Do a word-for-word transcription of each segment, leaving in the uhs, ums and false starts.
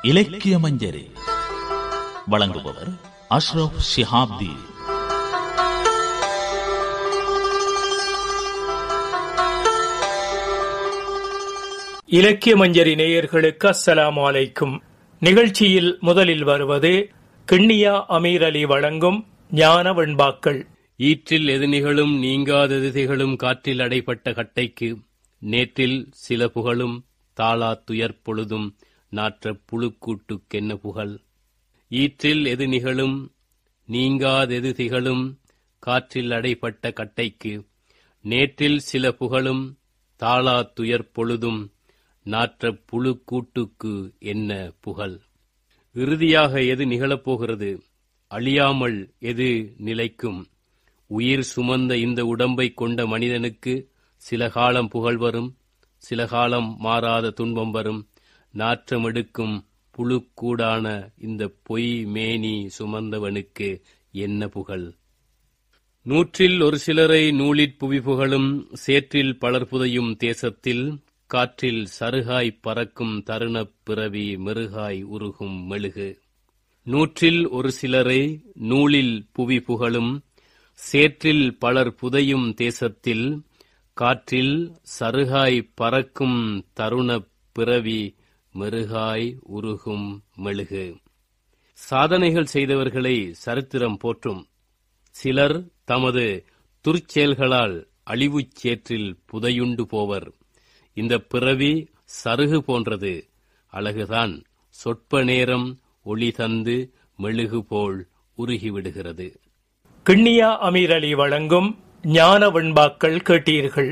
இலக்கிய மஞ்சரி வழங்குபவர் அஷ்ரப் ஷிஹாப்தி. இலக்கிய மஞ்சரி நேயர்களுக்கு அஸ்ஸலாமு அலைக்கும். நிகழ்ச்சியில் முதலில் வருவது கிண்ணியா அமீர் அலி வழங்கும் ஞான வெண்பாக்கள். ஈற்றில் எது நிகழும் நீங்காதது திகழும் காற்றில் அடைப்பட்ட கட்டைக்கு நேற்றில் சில புகழும் தாளா துயர் பொழுதும் நாற்ற புழுக்கூட்டுக்கென்ன புகழ். ஈற்றில் எது நிகழும் நீங்காதெது திகழும் காற்றில் அடைப்பட்ட கட்டைக்கு நேற்றில் சில புகழும் தாளா துயர் பொழுதும் நாற்ற புழுக்கூட்டுக்கு என்ன புகழ். இறுதியாக எது நிகழப்போகிறது, அழியாமல் எது நிலைக்கும். உயிர் சுமந்த இந்த உடம்பை கொண்ட மனிதனுக்கு சில காலம் புகழ் வரும், சில காலம் மாறாத துன்பம் வரும். நாற்றமெடுக்கும் புழுக்கூடான இந்த பொய் மேனி சுமந்தவனுக்கு என்ன புகழ். நூற்றில் ஒரு சிலரை நூலிற் புவி புகழும் சேற்றில் பலர் புதையும் தேசத்தில் காற்றில் சருகாய் பறக்கும் தருணப் பிறவி மெருகாய் உருகும் மெழுகு. நூற்றில் ஒரு சிலரை நூலில் புவி புகழும் சேற்றில் பலர் புதையும் தேசத்தில் காற்றில் சருகாய் பறக்கும் தருணப் பிறவி மெருகாய் உருகும் மெழுகு. சாதனைகள் செய்தவர்களை சரித்திரம் போற்றும். சிலர் தமது துர்ச்செயல்களால் அழிவுச் சேற்றில் புதையுண்டு போவர். இந்த பிறவி சருகு போன்றது, அழகுதான் சொற்ப நேரம் ஒளி தந்து மெழுகு போல் உருகிவிடுகிறது. கிண்ணியா அமீர் அலி வழங்கும் ஞான வெண்பாக்கள் கேட்டீர்கள்.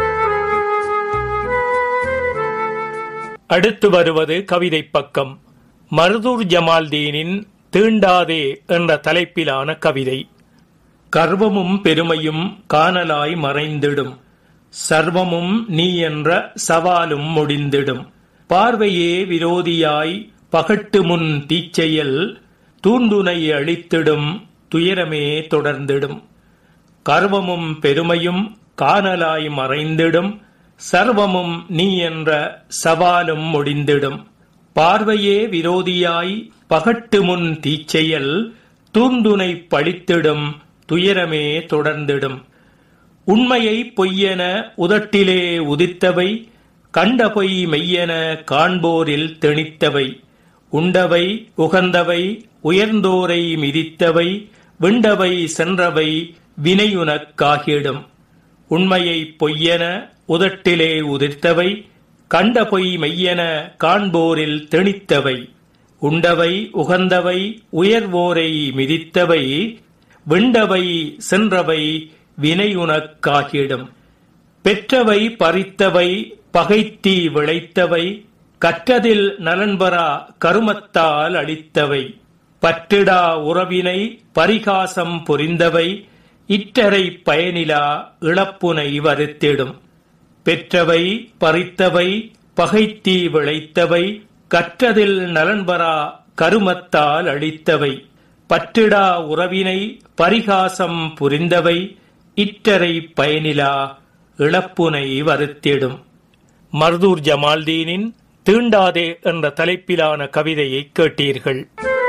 அடுத்து வருவது கவிதை பக்கம். மருதூர் ஜமால்தீனின் தீண்டாதே என்ற தலைப்பிலான கவிதை. கர்வமும் பெருமையும் காணலாய் மறைந்திடும், சர்வமும் நீ என்ற சவாலும் முடிந்திடும். பார்வையே விரோதியாய் பகட்டு முன் தீச்செயல் தூண்டுனை அளித்திடும், துயரமே தொடர்ந்திடும். கர்வமும் பெருமையும் காணலாய் மறைந்திடும், சர்வமும் நீ என்ற சவாலும் முடிந்திடும். பார்வையே விரோதியாய் பகட்டு முன் தீச்செயல் தூண்டுனை பழித்திடும், துயரமே தொடர்ந்திடும். உண்மையை பொய்யென உதட்டிலே உதித்தவை, கண்ட பொய் மெய்யென காண்போரில் திணித்தவை. உண்டவை உகந்தவை உயர்ந்தோரை மிதித்தவை, விண்டவை சென்றவை வினையுனக்காகிடும். உண்மையை பொய்யென உதட்டிலே உதிர்த்தவை, கண்ட பொய் மெய்யென காண்போரில் திணித்தவை. உண்டவை உகந்தவை உயர்வோரை மிதித்தவை, விண்டவை சென்றவை வினையுனக்காகிடும். பெற்றவை பறித்தவை பகைத்தீ விளைத்தவை, கற்றதில் நலன்பெறா கருமத்தால் அளித்தவை. பற்றிடா உறவினை பரிகாசம் புரிந்தவை, இற்றரை பயனிலா இழப்புனை வருத்திடும். பெற்றவை பறித்தவை பகைத்தீ விளைத்தவை, கற்றதில் நலன்பெறா கருமத்தால் அளித்தவை. பற்றிடா உறவினை பரிகாசம் புரிந்தவை, இற்றரை பயனிலா இழப்புனை வருத்திடும். மருதூர் ஜமால்தீனின் தீண்டாதே என்ற தலைப்பிலான கவிதையை கேட்டீர்கள்.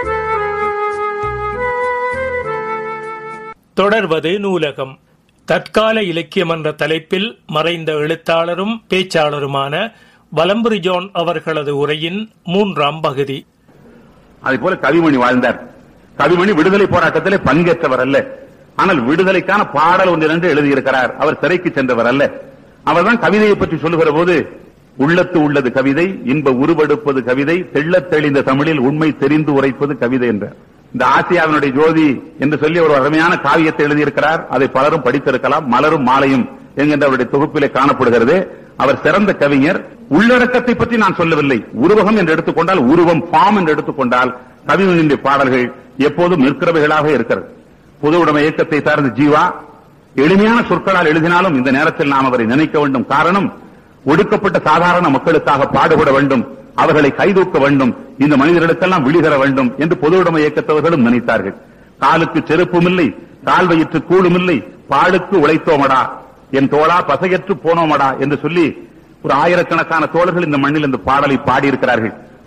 தொடர்வது நூலகம். தற்கால இலக்கியம் என்ற தலைப்பில் மறைந்த எழுத்தாளரும் பேச்சாளருமான வலம்புரி ஜோன் அவர்களது உரையின் மூன்றாம் பகுதி. அதே போல கவிமணி வாழ்ந்தார். கவிமணி விடுதலை போராட்டத்திலே பங்கேற்றவர் அல்ல, ஆனால் விடுதலைக்கான பாடல் ஒன்று என்று எழுதியிருக்கிறார். அவர் சிறைக்கு சென்றவர் அல்ல. அவர்தான் கவிதையை பற்றி சொல்லுகிற போது, உள்ளத்து உள்ளது கவிதை, இன்ப உருவெடுப்பது கவிதை, தெள்ளத் தெளிந்த தமிழில் உண்மை தெரிந்து உரைப்பது கவிதை என்றார். இந்த ஆசியாவினுடைய ஜோதி என்று சொல்லி ஒரு அருமையான காவியத்தை எழுதியிருக்கிறார். அதை பலரும் படித்திருக்கலாம். மலரும் மாலையும் என்கின்ற அவருடைய தொகுப்பிலே காணப்படுகிறது. அவர் சிறந்த கவிஞர். உள்ளடக்கத்தை பற்றி நான் சொல்லவில்லை. உருவகம் என்று எடுத்துக்கொண்டால், உருவம் ஃபார்ம் என்று எடுத்துக்கொண்டால் கவிஞனுடைய பாடல்கள் எப்போதும் நிற்கிறவைகளாக இருக்கிறது. பொது உடைமை இயக்கத்தை சார்ந்த ஜீவா எளிமையான சொற்களால் எழுதினாலும் இந்த நேரத்தில் நாம் அவரை நினைக்க வேண்டும். காரணம், ஒடுக்கப்பட்ட சாதாரண மக்களுக்காக பாடுபட வேண்டும், அவர்களை கைதூக்க வேண்டும், இந்த மனிதர்களுக்கெல்லாம் விழிகர வேண்டும் என்று பொது உடைமை இயக்கத்தவர்களும் நினைத்தார்கள். காலுக்கு செருப்பும் இல்லை, கால் வயிற்று கூழும் இல்லை, பாலுக்கு உழைத்தோமடா, என் தோளா பசையற்று போனோமடா என்று சொல்லி ஒரு ஆயிரக்கணக்கான தோழர்கள் இந்த மண்ணில் இந்த பாடலை பாடியிருக்கிறார்கள்.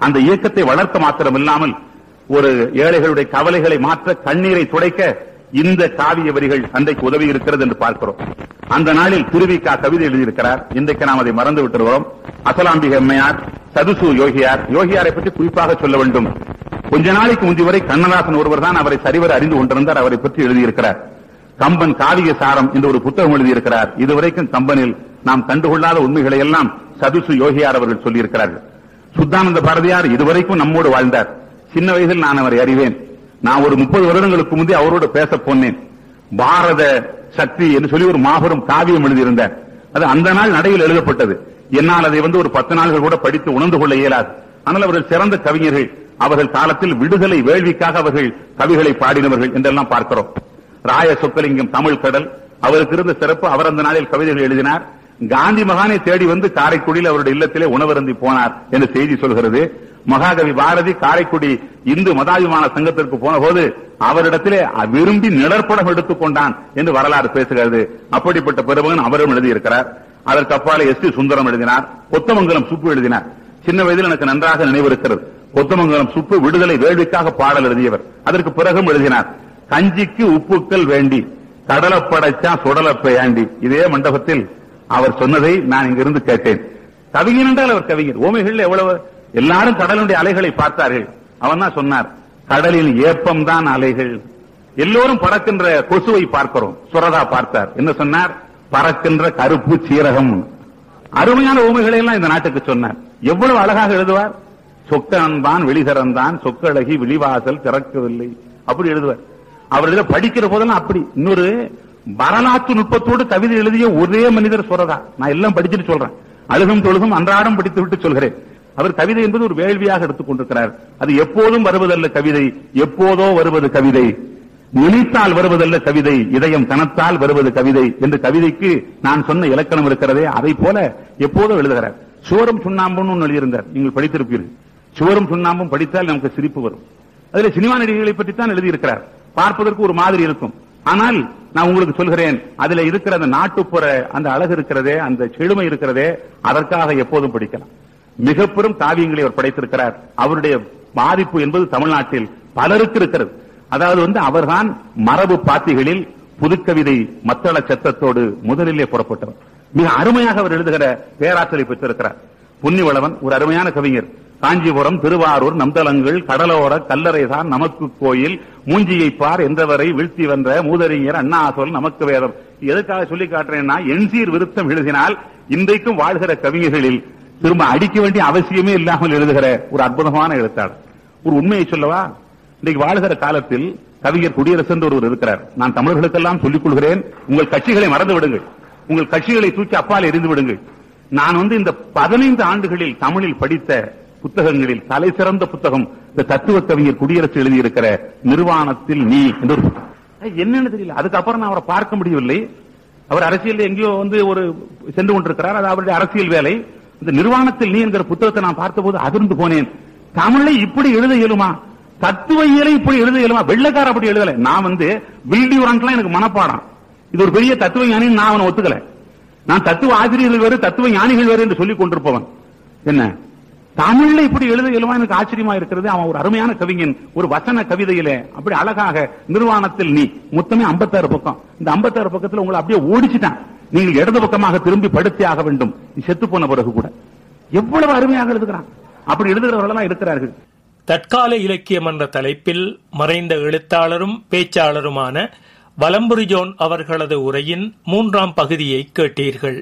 அந்த இயக்கத்தை வளர்க்க மாத்திரமில்லாமல் ஒரு ஏழைகளுடைய கவலைகளை மாற்ற, கண்ணீரை துடைக்க இந்த காவிய வரிகள் அன்றைக்கு உதவி இருக்கிறது என்று பார்க்கிறோம். அந்த நாளில் திருவிக்கா கவிதை எழுதியிருக்கிறார். இன்றைக்கு நாம் அதை மறந்து விட்டுருவோம். அசலாம்பிகை அம்மையார், சதுசு யோகியார், யோகியாரை பற்றி குறிப்பாக சொல்ல வேண்டும். கொஞ்ச நாளைக்கு முந்தி வரை கண்ணதாசன் ஒருவர் தான் அவரை சரிவர அறிந்து கொண்டிருந்தார். அவரை பற்றி எழுதியிருக்கிறார். கம்பன் காவிய சாரம் என்று ஒரு புத்தகம் எழுதியிருக்கிறார். இதுவரைக்கும் கம்பனில் நாம் கண்டுகொள்ளாத உண்மைகளை எல்லாம் சதுசு யோகியார் அவர்கள் சொல்லியிருக்கிறார்கள். சுத்தானந்த பாரதியார் இதுவரைக்கும் நம்மோடு வாழ்ந்தார். சின்ன வயதில் நான் அவரை அறிவேன். நான் ஒரு முப்பது வருடங்களுக்கு முந்தைய அவரோடு பேச போனேன். பாரத சக்தி என்று சொல்லி ஒரு மாபெரும் காவியம் எழுதியிருந்தார். அது அந்த நாள் நடையில் எழுதப்பட்டது. என்னால் அதை வந்து ஒரு பத்து நாள்கள் கூட படித்து உணர்ந்து கொள்ள இயலாது. ஆனால் அவர்கள் சிறந்த கவிஞர்கள். அவர்கள் காலத்தில் விடுதலை வேள்விக்காக அவர்கள் கவிகளை பாடினவர்கள் என்றெல்லாம் பார்க்கிறோம். ராய சொக்கலிங்கம் தமிழ் கடல், அவருக்கு இருந்த சிறப்பு. அவர் அந்த நாளில் கவிதைகள் எழுதினார். காந்தி மகானை தேடி வந்து காரைக்குடியில் அவருடைய இல்லத்திலே உணவருந்தி போனார் என்று செய்தி சொல்கிறது. மகாகவி பாரதி காரைக்குடி இந்து மதாபிமான சங்கத்திற்கு போன போது அவரிடத்திலே விரும்பி நிழற்படம் எடுத்துக் கொண்டான் என்று வரலாறு பேசுகிறது. அப்படிப்பட்ட பெருமகன் அவரும் எழுதியிருக்கிறார். அதற்கு அப்பாலே எஸ் டி சுந்தரம் எழுதினார். கொத்தமங்கலம் சுப்பு எழுதினார். சின்ன வயதில் எனக்கு நன்றாக நினைவிருக்கிறது. கொத்தமங்கலம் சுப்பு விடுதலை வேள்விக்காக பாடல் எழுதியவர். அதற்கு பிறகும் எழுதினார். கஞ்சிக்கு உப்புக்கள் வேண்டி கடலப்படைச்சா சுடலப்பையாண்டி. இதே மண்டபத்தில் அவர் சொன்னதை நான் இங்கிருந்து கேட்டேன். கவிஞர் என்றால் அவர் கவிஞர். ஓமைகள் எவ்வளவு எல்லாரும் கடலுடைய அலைகளை பார்த்தார்கள். அவன் தான் சொன்னார், கடலில் ஏப்பம் தான் அலைகள். எல்லோரும் பறக்கின்ற கொசுவை பார்க்கிறோம். சுரதா பார்த்தார். என்ன சொன்னார்? பறக்கின்ற கருப்பு சீரகம். அருமையான ஊமைகளை எல்லாம் இந்த நாட்டுக்கு சொன்னார். எவ்வளவு அழகாக எழுதுவார். சொக்கன்தான் வெளிதரந்தான், சொக்கழகி விழிவாசல் திறக்கவில்லை, அப்படி எழுதுவார். அவர்களை படிக்கிற போதெல்லாம் அப்படி. இன்னொரு வரலாற்று நுட்பத்தோடு கவிதை எழுதிய ஒரே மனிதர் சுரதா. நான் எல்லாம் படிச்சுட்டு சொல்றேன். அழுகும் தொழுகும் அன்றாடம் படித்து விட்டு சொல்கிறேன். அவர் கவிதை என்பது ஒரு வேள்வியாக எடுத்துக் கொண்டிருக்கிறார். அது எப்போதும் வருவதல்ல கவிதை, எப்போதோ வருவது கவிதை. நினைத்தால் வருவதல்ல கவிதை, இதயம் கனத்தால் வருவது கவிதை என்று கவிதைக்கு நான் சொன்ன இலக்கணம் இருக்கிறதே, அதை போல எப்போதோ எழுதுகிறார். சுவரும் சுண்ணாம்பும் ஒன்று எழுதியிருந்தார். நீங்கள் படித்திருப்பீர்கள். சுவரும் சுண்ணாம்பும் படித்தால் நமக்கு சிரிப்பு வரும். அதில் சினிமா நடிகைகளை பற்றித்தான் எழுதியிருக்கிறார். பார்ப்பதற்கு ஒரு மாதிரி இருக்கும். ஆனால் நான் உங்களுக்கு சொல்கிறேன், அதுல இருக்கிற அந்த நாட்டுப்புற அந்த அழகு இருக்கிறதே, அந்த செழுமை இருக்கிறதே, அதற்காக எப்போதும் படிக்கலாம். மிக பெரும் காவியங்களை அவர் படைத்திருக்கிறார். அவருடைய பாதிப்பு என்பது தமிழ்நாட்டில் பலருக்கு இருக்கிறது. அதாவது வந்து அவர்தான் மரபு பாத்திகளில் புதுக்கவிதை மத்தள சத்தத்தோடு முதலிலே புறப்பட்டவர். மிக அருமையாக அவர் எழுதுகிற பேராற்றலை பெற்றிருக்கிறார். புன்னிவளவன் ஒரு அருமையான கவிஞர். காஞ்சிபுரம், திருவாரூர், நம்தலங்கள், கடலோர கல்லறைதான் நமக்கு கோயில், மூஞ்சியை பார் என்றவரை வீழ்த்தி வந்த மூதறிஞர் அண்ணா சொல் நமக்கு வேதம். எதுக்காக சொல்லி காட்டுறேன்னா, என்சீர் விருத்தம் எழுதினால் இன்றைக்கும் வாழ்கிற கவிஞர்களில் திரும்ப அடிக்க வேண்டிய அவசியமே இல்லாமல் எழுதுகிற ஒரு அற்புதமான எழுத்தாளர். ஒரு உண்மையை சொல்லவா, இன்றைக்கு வாழ்கிற காலத்தில் கவிஞர் குடியரசு என்று ஒருவர் இருக்கிறார். நான் தமிழர்களுக்கெல்லாம் சொல்லிக் கொள்கிறேன், உங்கள் கட்சிகளை மறந்து விடுங்கள், உங்கள் கட்சிகளை தூக்கி அப்பால் எரிந்து விடுங்கள். நான் வந்து இந்த பதினைந்து ஆண்டுகளில் தமிழில் படித்த புத்தகங்களில் தலை சிறந்த புத்தகம் இந்த தத்துவ கவிஞர் குடியரசு எழுதியிருக்கிற நிர்வாணத்தில் நீ என்று ஒரு புத்தகம். என்னன்னு தெரியல. அதுக்கப்புறம் நான் அவரை பார்க்க முடியவில்லை. அவர் அரசியல் எங்கேயோ வந்து ஒரு சென்று கொண்டிருக்கிறார். அது அவருடைய அரசியல் வேலை. இந்த நிர்வாணத்தில் நீ என்கிற புத்தகத்தை நான் பார்த்தபோது அதிர்ந்து போனேன். தமிழை இப்படி எழுத இயலுமா? தத்துவ இயலை இப்படி எழுத இயலுமா? வெள்ளக்கார அப்படி எழுதல. நான் வந்து பில்டியூரன்ட்லாம் எனக்கு மனப்பாடம். இது ஒரு பெரிய தத்துவ ஞானி, நான் அவனை ஒத்துக்கல. நான் தத்துவ ஆசிரியர்கள் வேறு, தத்துவ ஞானிகள் வேறு என்று சொல்லிக் கொண்டிருப்பவன். என்ன தமிழ்ல இப்படி எழுத இயலுமா? எனக்கு ஆச்சரியமா இருக்கிறது. அவன் ஒரு அருமையான கவிஞன். ஒரு வசன கவிதையிலே அப்படி அழகாக நிர்வாணத்தில் நீ மொத்தமே ஐம்பத்தாறு பக்கம். இந்த ஐம்பத்தாறு பக்கத்தில் உங்களை அப்படியே ஓடிச்சுட்டான். நீங்கள் இடது பக்கமாக திரும்பி படுத்தே ஆக வேண்டும். செத்து போன பிறகு கூட எவ்வளவு அருமையாக எழுதுகிறான். அப்படி எழுதுகிறவர்கள் இருக்கிறார்கள். தற்கால இலக்கியம் என்ற தலைப்பில் மறைந்த எழுத்தாளரும் பேச்சாளருமான வலம்புரி ஜோன் அவர்களது உரையின் மூன்றாம் பகுதியை கேட்டீர்கள்.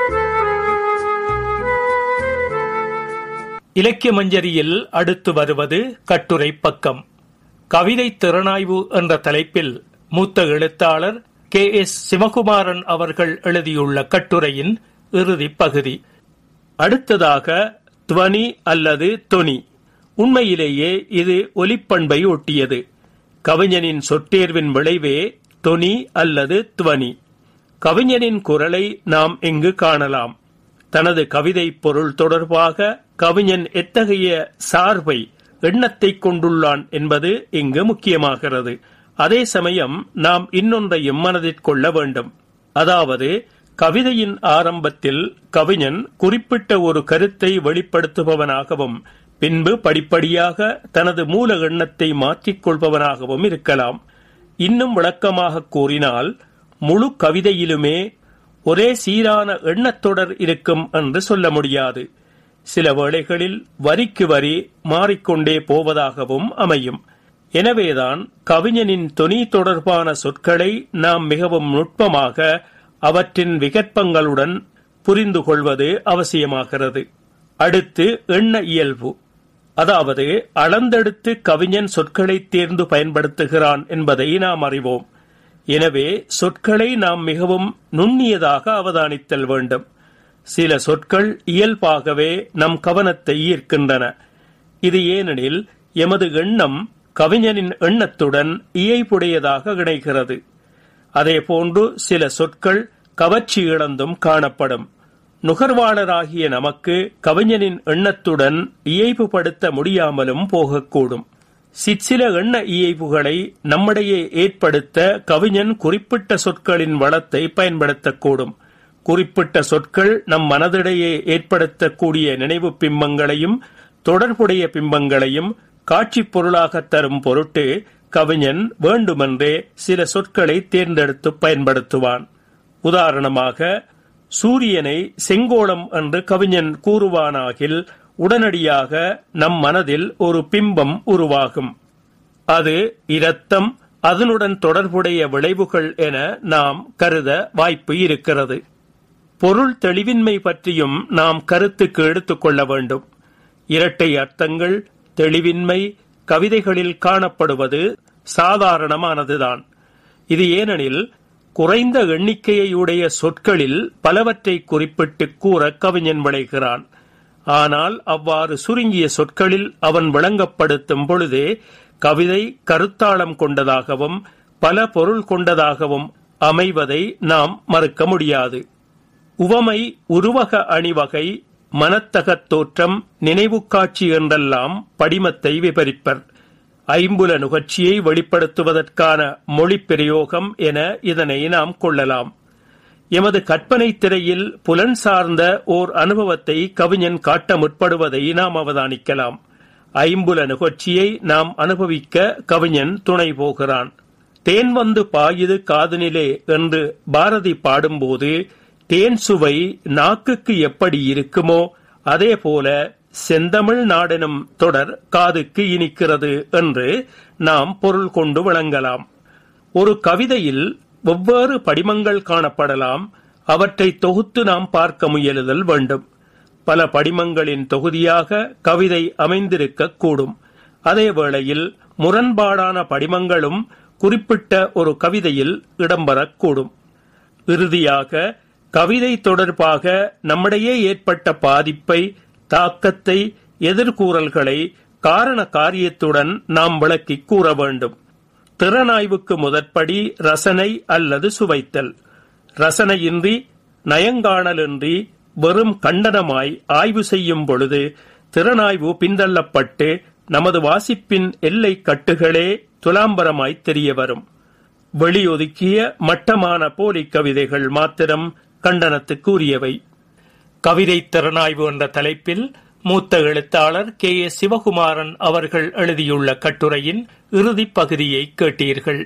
இலக்கிய மஞ்சரியில் அடுத்து வருவது கட்டுரை பக்கம். கவிதை திறனாய்வு என்ற தலைப்பில் மூத்த எழுத்தாளர் கே எஸ் சிவகுமாரன் அவர்கள் எழுதியுள்ள கட்டுரையின் இறுதி பகுதி. அடுத்ததாக துவனி அல்லது தொனி. உண்மையிலேயே இது ஒலிப்பண்பை ஒட்டியது. கவிஞனின் சொற்றேர்வின் விளைவே தொனி அல்லது துவனி. கவிஞனின் குரலை நாம் இங்கு காணலாம். தனது கவிதை பொருள் தொடர்பாக கவிஞன் எத்தகைய சார்பை எண்ணத்தை கொண்டுள்ளான் என்பது இங்கு முக்கியமாகிறது. அதே சமயம் நாம் இன்னொன்றையும் மனதிற்கொள்ள வேண்டும். அதாவது கவிதையின் ஆரம்பத்தில் கவிஞன் குறிப்பிட்ட ஒரு கருத்தை வெளிப்படுத்துபவனாகவும் பின்பு படிப்படியாக தனது மூல எண்ணத்தை மாற்றிக் கொள்பவனாகவும் இருக்கலாம். இன்னும் விளக்கமாக கூறினால், முழு கவிதையிலுமே ஒரே சீரான எண்ணத்தொடர் இருக்கும் என்று சொல்ல முடியாது. சில வேளைகளில் வரிக்கு வரி மாறிக்கொண்டே போவதாகவும் அமையும். எனவேதான் கவிஞனின் தொனி தொடர்பான சொற்களை நாம் மிகவும் நுட்பமாக அவற்றின் விகற்பங்களுடன் புரிந்து கொள்வது அவசியமாகிறது. அடுத்து எண்ண இயல்பு, அதாவது அளந்தெடுத்து கவிஞன் சொற்களை தேர்ந்து பயன்படுத்துகிறான் என்பதை நாம் அறிவோம். எனவே சொற்களை நாம் மிகவும் நுண்ணியதாக அவதானித்தல் வேண்டும். சில சொற்கள் இயல்பாகவே நம் கவனத்தை ஈர்க்கின்றன. இது ஏனெனில் எமது எண்ணம் கவிஞனின் எண்ணத்துடன் இயைபுடையதாக இணைகிறது. அதேபோன்று சில சொற்கள் கவர்ச்சி இழந்தும் காணப்படும். நுகர்வாளராகிய நமக்கு கவிஞனின் எண்ணத்துடன் இயைபுபடுத்த முடியாமலும் போகக்கூடும். சிற்சில எண்ண இயைபுகளை நம்மிடையே ஏற்படுத்த கவிஞன் குறிப்பிட்ட சொற்களின் வளத்தை பயன்படுத்தக்கூடும். குறிப்பிட்ட சொற்கள் நம் மனதிடையே ஏற்படுத்தக்கூடிய நினைவு பிம்பங்களையும் தொடர்புடைய பிம்பங்களையும் காட்சி பொருளாக தரும் பொருட்டு கவிஞன் வேண்டுமென்றே சில சொற்களை தேர்ந்தெடுத்து பயன்படுத்துவான். உதாரணமாக, சூரியனை செங்கோளம் என்று கவிஞன் கூறுவானாகில் உடனடியாக நம் மனதில் ஒரு பிம்பம் உருவாகும். அது இரத்தம், அதனுடன் தொடர்புடைய விளைவுகள் என நாம் கருத வாய்ப்பு இருக்கிறது. பொருள் தெளிவின்மை பற்றியும் நாம் கருத்துக்கு எடுத்துக்கொள்ள வேண்டும். இரட்டை அர்த்தங்கள், தெளிவின்மை கவிதைகளில் காணப்படுவது சாதாரணமானதுதான். இது ஏனெனில் குறைந்த எண்ணிக்கையுடைய சொற்களில் பலவற்றை குறிப்பிட்டு கூற கவிஞன் விளைகிறான். ஆனால் அவ்வாறு சுருங்கிய சொற்களில் அவன் விளங்கப்படுத்தும் பொழுதே கவிதை கருத்தாளம் கொண்டதாகவும் பல பொருள் கொண்டதாகவும் அமைவதை நாம் மறுக்க முடியாது. உவமை, உருவக அணிவகை, மனத்தகத் தோற்றம், நினைவு காட்சி என்றெல்லாம் படிமத்தை விபரிப்பர். ஐம்புல நுகர்ச்சியை வெளிப்படுத்துவதற்கான மொழி பிரயோகம் என இதனை நாம் கொள்ளலாம். எமது கற்பனை திரையில் புலன் சார்ந்த ஓர் அனுபவத்தை கவிஞன் காட்ட முற்படுவதை நாம் அவதானிக்கலாம். ஐம்புல நுகர்ச்சியை நாம் அனுபவிக்க கவிஞன் துணை போகிறான். தேன் வந்து பாயுது காதுனிலே என்று பாரதி பாடும்போது தேன் சுவை நாக்குக்கு எப்படி இருக்குமோ அதேபோல செந்தமிழ் நாடெனும் தொடர் காதுக்கு இனிக்கிறது என்று நாம் பொருள் கொண்டு விளங்கலாம். ஒரு கவிதையில் வெவ்வேறு படிமங்கள் காணப்படலாம். அவற்றை தொகுத்து நாம் பார்க்க முயலுதல் வேண்டும். பல படிமங்களின் தொகுதியாக கவிதை அமைந்திருக்க கூடும். அதே வேளையில் முரண்பாடான படிமங்களும் குறிப்பிட்ட ஒரு கவிதையில் இடம்பெறக்கூடும். இறுதியாக கவிதை தொடர்பாக நம்மிடையே ஏற்பட்ட பாதிப்பை, தாக்கத்தை, எதிர்கூறல்களை காரண காரியத்துடன் நாம் விளக்கி கூற வேண்டும். திறனாய்வுக்கு முதற்படி ரசனை அல்லது சுவைத்தல். ரசனையின்றி, நயங்காணலின்றி, வெறும் கண்டனமாய் ஆய்வு செய்யும் பொழுது திறனாய்வு பின்தள்ளப்பட்டு நமது வாசிப்பின் எல்லை கட்டுகளே துலாம்பரமாய் தெரிய வரும். வெளியொதுக்கிய மட்டமான போலி கவிதைகள் மாத்திரம் கண்டனத்துக்குரியவை. கவிதை திறனாய்வு என்ற தலைப்பில் மூத்த எழுத்தாளர் கே எஸ் சிவகுமாரன் அவர்கள் எழுதியுள்ள கட்டுரையின் இறுதிப் பகுதியை கேட்டீர்கள்.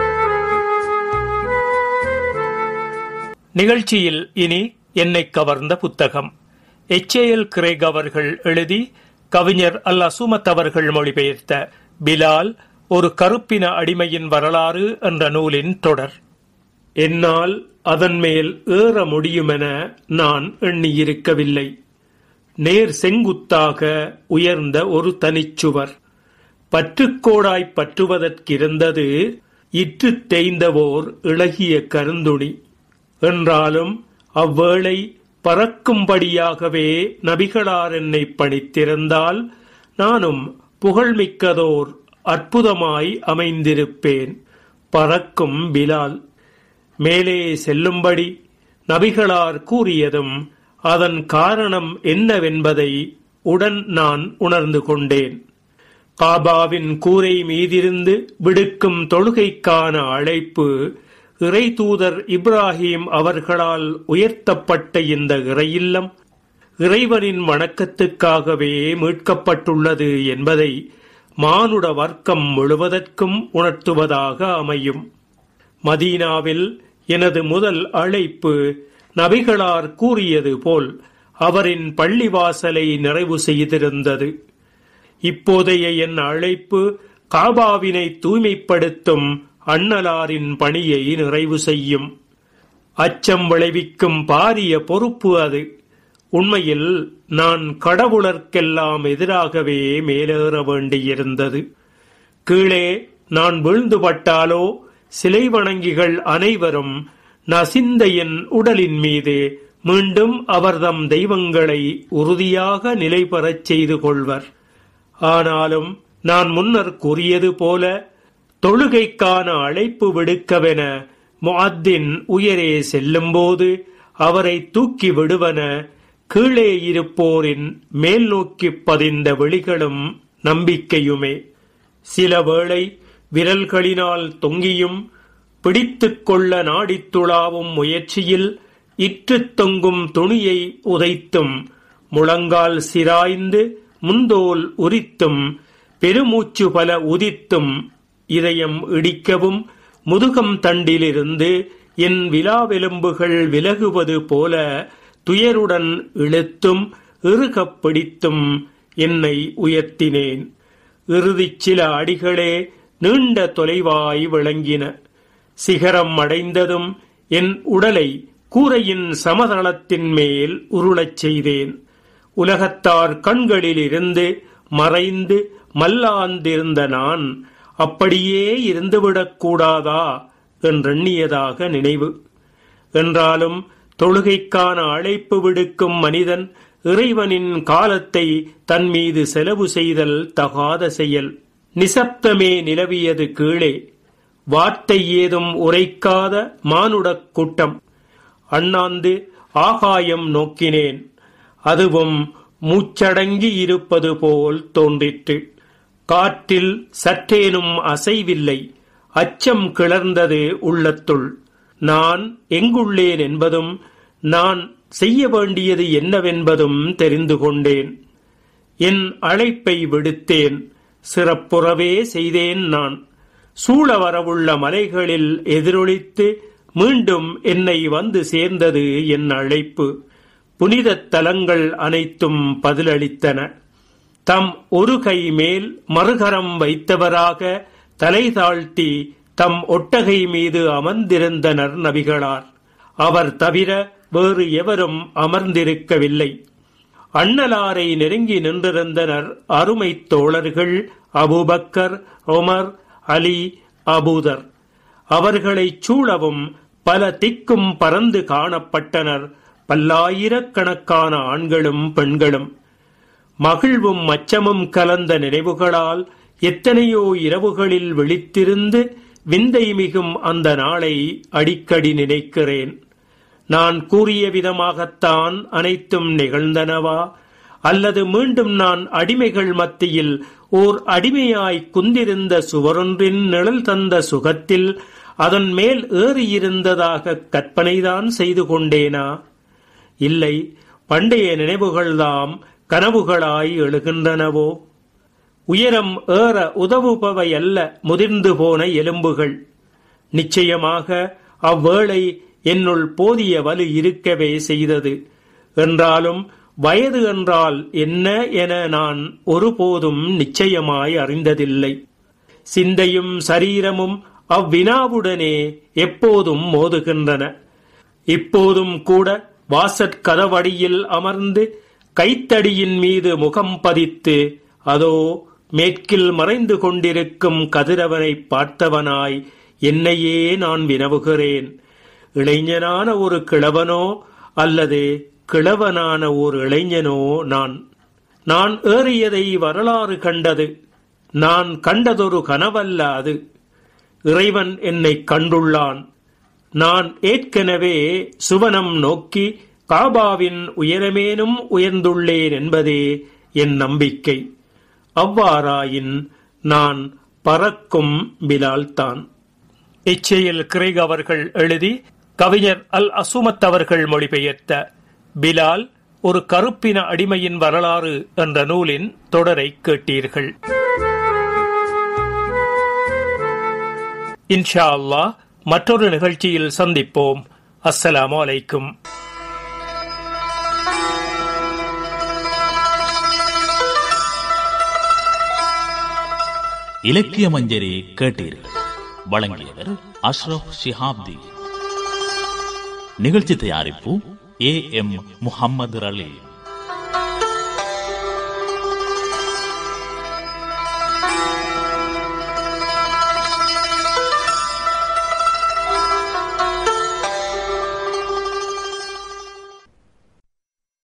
நிகழ்ச்சியில் இனி என்னை கவர்ந்த புத்தகம், எச் ஏ எல் கிரேக் அவர்கள் எழுதி கவிஞர் அல் அசுமத் அவர்கள் மொழிபெயர்த்த பிலால், ஒரு கருப்பின அடிமையின் வரலாறு என்ற நூலின் தொடர். என்னால் அதன் மேல் ஏற முடியுமென நான் எண்ணியிருக்கவில்லை. நேர் செங்குத்தாக உயர்ந்த ஒரு தனிச்சுவர் பற்றுக்கோடாய் பற்றுவதற்கிருந்தது இற்று தேய்ந்தவோர் இளகிய கருந்துணி. என்றாலும் அவ்வேளை பறக்கும்படியாகவே நபிகளார் என்னை பணித்திருந்தால் நானும் புகழ்மிக்கதோர் அற்புதமாய் அமைந்திருப்பேன். பறக்கும் பிலால். மேலே செல்லும்படி நபிகளார் கூறியதும் அதன் காரணம் என்னவென்பதை உடன் நான் உணர்ந்து கொண்டேன். காபாவின் கூரை மீதிருந்து விடுக்கும் தொழுகைக்கான அழைப்பு இறை தூதர் இப்ராஹிம் அவர்களால் உயர்த்தப்பட்ட இந்த இறையில்லம் இறைவனின் வணக்கத்துக்காகவே மீட்கப்பட்டுள்ளது என்பதை மானுட வர்க்கம் முழுவதற்கும் உணர்த்துவதாக அமையும். மதீனாவில் எனது முதல் அழைப்பு நபிகளார் கூறியது போல் அவரின் பள்ளிவாசலை நிறைவு செய்திருந்தது. இப்போதைய என் அழைப்பு காபாவினை தூய்மைப்படுத்தும் அண்ணலாரின் பணியை நிறைவு செய்யும். அச்சம் விளைவிக்கும் பாரிய பொறுப்பு அது. உண்மையில் நான் கடவுளர்க்கெல்லாம் எதிராகவே மேலேற வேண்டியிருந்தது. கீழே நான் வீழ்ந்துபட்டாலோ சிலை வணங்கிகள் அனைவரும் நசிந்த என் உடலின் மீது மீண்டும் அவர்தம் தெய்வங்களை உறுதியாக நிலை பெறச் செய்து கொள்வர். ஆனாலும் நான் முன்னர் கூறியது போல தொழுகைக்கான அழைப்பு விடுக்கவென முஅத்தின் உயரே செல்லும்போது அவரை தூக்கி விடுவன கீழே இருப்போரின் மேல் நோக்கி பதிந்த விழிகளும் நம்பிக்கையுமே. சில வேளை விரல்களினால் தொங்கியும் பிடித்துக் கொள்ள நாடித்துளாவும் முயற்சியில் இற்றுத் தொங்கும் துணியை உதைத்தும் முழங்கால் சிராய்ந்து முந்தோல் உரித்தும் பெருமூச்சு பல உதித்தும் இதயம் இடிக்கவும் முதுகம் தண்டிலிருந்து என் விலாவெலும்புகள் விலகுவது போல துயருடன் இழுத்தும் இறுகப் பிடித்தும் என்னை உயர்த்தினேன். இறுதிச் சில அடிகளே நீண்ட தொலைவாய் விளங்கின. சிகரம் அடைந்ததும் என் உடலை கூரையின் சமதளத்தின் மேல் உருளச் செய்தேன். உலகத்தார் கண்களிலிருந்து மறைந்து மல்லாந்திருந்த நான் அப்படியே இருந்துவிடக் கூடாதா என்றெண்ணியதாக நினைவு. என்றாலும் தொழுகைக்கான அழைப்பு விடுக்கும் மனிதன் இறைவனின் காலத்தை தன் மீது செலவு செய்தல் தகாத செயல். நிசப்தமே நிலவியது கீழே. வார்த்தை ஏதும் உரைக்காத மானுடக் கூட்டம். அண்ணாந்து ஆகாயம் நோக்கினேன். அதுவும் மூச்சடங்கி இருப்பது போல் தோன்றிற்று. காற்றில் சற்றேனும் அசைவில்லை. அச்சம் கிளர்ந்தது உள்ளத்துள். நான் எங்குள்ளேன் என்பதும் நான் செய்ய வேண்டியது என்னவென்பதும் தெரிந்து கொண்டேன். என் அழைப்பை விடுத்தேன். சிறப்புறவே செய்தேன் நான். சூழ வரவுள்ள மலைகளில் எதிரொலித்து மீண்டும் என்னை வந்து சேர்ந்தது என் அழைப்பு. புனிதத் தலங்கள் அனைத்தும் பதிலளித்தன. தம் ஒரு கை மேல் மறுகரம் வைத்தவராக தலை தாழ்த்தி தம் ஒட்டகை மீது அமர்ந்திருந்தனர் நபிகளார். அவர் தவிர வேறு எவரும் அமர்ந்திருக்கவில்லை. அண்ணலாரை நெருங்கி நின்றிருந்தனர் அருமைத் தோழர்கள் அபூபக்கர், உமர், அலி, அபூதர். அவர்களைச் சூழவும் பல திக்கும் பறந்து காணப்பட்டனர் பல்லாயிரக்கணக்கான ஆண்களும் பெண்களும். மகிழ்வும் அச்சமும் கலந்த நினைவுகளால் எத்தனையோ இரவுகளில் விழித்திருந்து விந்தை மிகும் அந்த நாளை அடிக்கடி நினைக்கிறேன். நான் கூறிய விதமாகத்தான் அனைத்தும் நிகழ்ந்தனவா, அல்லது மீண்டும் நான் அடிமைகள் மத்தியில் ஓர் அடிமையாய் குந்திருந்த சுவரொன்றின் நிழல் தந்த சுகத்தில் அதன் மேல் ஏறியிருந்ததாக கற்பனைதான் செய்து கொண்டேனா? இல்லை, பண்டைய நினைவுகள்தாம் கனவுகளாய் எழுகின்றனவோ? உயரம் ஏற உதவுபவை அல்ல முதிர்ந்து போன எலும்புகள். நிச்சயமாக அவ்வேளை என்னுள் போதிய வலு இருக்கவே செய்தது. என்றாலும் வயது என்றால் என்ன என நான் ஒருபோதும் நிச்சயமாய் அறிந்ததில்லை. சிந்தையும் சரீரமும் அவ்வினாவுடனே எப்போதும் மோதுகின்றன. இப்போதும் கூட வாசற்கதவடியில் அமர்ந்து கைத்தடியின் மீது முகம் பதித்து அதோ மேற்கில் மறைந்து கொண்டிருக்கும் கதிரவனை பார்த்தவனாய் என்னையே நான் வினவுகிறேன். இளைஞனான ஒரு கிழவனோ அல்லது கிழவனான ஒரு இளைஞனோ நான்? நான் ஏறியதை வரலாறு கண்டது. நான் கண்டதொரு கனவல்ல அது. இறைவன் என்னை கண்டுள்ளான். நான் ஏற்கனவே சுவனம் நோக்கி காபாவின் உயரமேனும் உயர்ந்துள்ளேன் என்பதே என் நம்பிக்கை. அவ்வாறாயின் நான் பறக்கும் பிலால்தான். இச்செயல் கிரேக் அவர்கள் எழுதி கவிஞர் அல் அசுமத் அவர்கள் மொழிபெயர்த்த பிலால் ஒரு கருப்பின அடிமையின் வரலாறு என்ற நூலின் தொடரை கேட்டீர்கள். இன்ஷா அல்லாஹ் மற்றொரு நிகழ்ச்சியில் சந்திப்போம். அஸ்ஸலாமு அலைக்கும். இலக்கிய மஞ்சரி கேட்டீர்கள். வழங்கியவர் அஷ்ரப் ஷிஹாப்தீன். நிகழ்ச்சி தயாரிப்பு ஏ எம் முஹம்மது ரலீம்.